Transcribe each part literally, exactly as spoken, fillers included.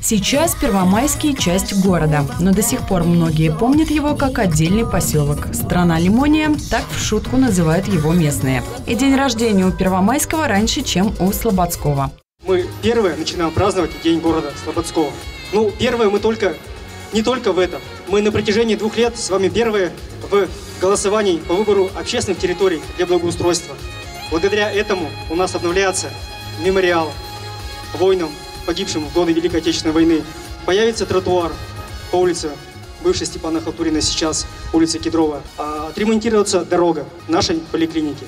Сейчас Первомайский – часть города, но до сих пор многие помнят его как отдельный поселок. Страна лимония – так в шутку называют его местные. И день рождения у Первомайского раньше, чем у Слободского. Мы первые начинаем праздновать День города Слободского. Ну, первые мы только, не только в этом. Мы на протяжении двух лет с вами первые в голосовании по выбору общественных территорий для благоустройства. Благодаря этому у нас обновляется мемориал воинам, погибшим в годы Великой Отечественной войны. Появится тротуар по улице бывшей Степана Халтурина, сейчас улица Кедровая. А отремонтируется дорога нашей поликлиники.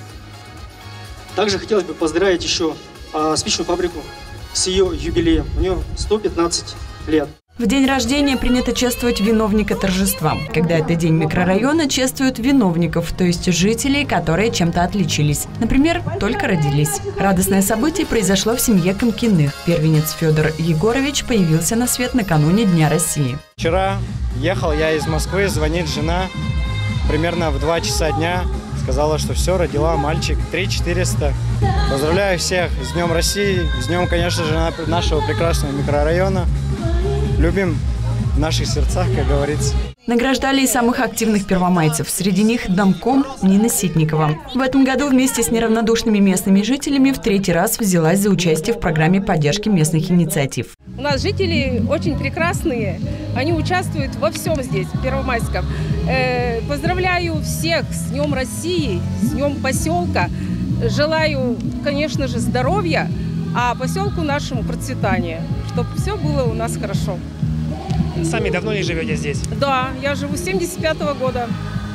Также хотелось бы поздравить еще а, спичную фабрику с ее юбилеем. У нее сто пятнадцать лет. В день рождения принято чествовать виновника торжества. Когда это день микрорайона, чествуют виновников, то есть жителей, которые чем-то отличились. Например, только родились. Радостное событие произошло в семье Комкиных. Первенец Федор Егорович появился на свет накануне Дня России. Вчера ехал я из Москвы, звонит жена примерно в два часа дня. Сказала, что все, родила мальчик, три четыреста. Поздравляю всех с Днем России, с Днем, конечно же, нашего прекрасного микрорайона. Любим в наших сердцах, как говорится. Награждали и самых активных первомайцев. Среди них домком Нина Ситникова. В этом году вместе с неравнодушными местными жителями в третий раз взялась за участие в программе поддержки местных инициатив. У нас жители очень прекрасные. Они участвуют во всем здесь, в Первомайском. Э, поздравляю всех с Днем России, с Днем поселка. Желаю, конечно же, здоровья, а поселку нашему процветания, чтобы все было у нас хорошо. Сами давно не живете здесь? Да, я живу с семьдесят пятого года.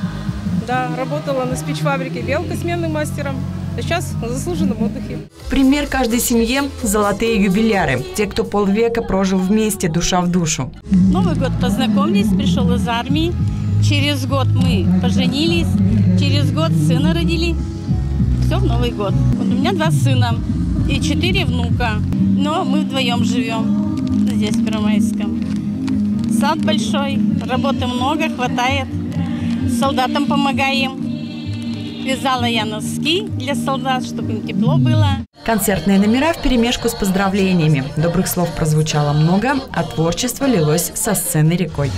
Да, работала на спичфабрике «Белка» сменным мастером. А сейчас на заслуженном отдыхе. Пример каждой семье – золотые юбиляры. Те, кто полвека прожил вместе, душа в душу. Новый год познакомились, пришел из армии. Через год мы поженились. Через год сына родили. Все в Новый год. Вот у меня два сына и четыре внука. Но мы вдвоем живем здесь, в Первомайском. Сад большой, работы много, хватает. Солдатам помогаем. Вязала я носки для солдат, чтобы им тепло было. Концертные номера вперемешку с поздравлениями. Добрых слов прозвучало много, а творчество лилось со сцены рекой.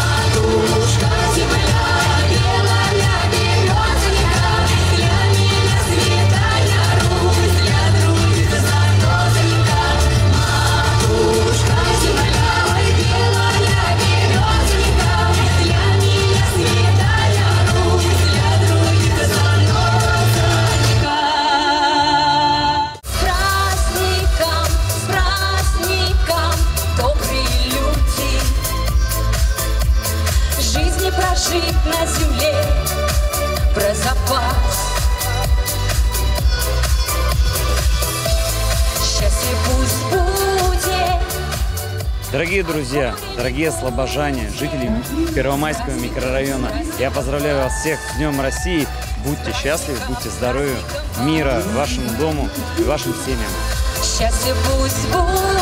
Жить на земле про запас. Счастье пусть будет. Дорогие друзья, дорогие слобожане, жители Первомайского микрорайона, я поздравляю вас всех с Днем России. Будьте счастливы, будьте здоровы, мира вашему дому и вашим семьям. Счастье пусть будет.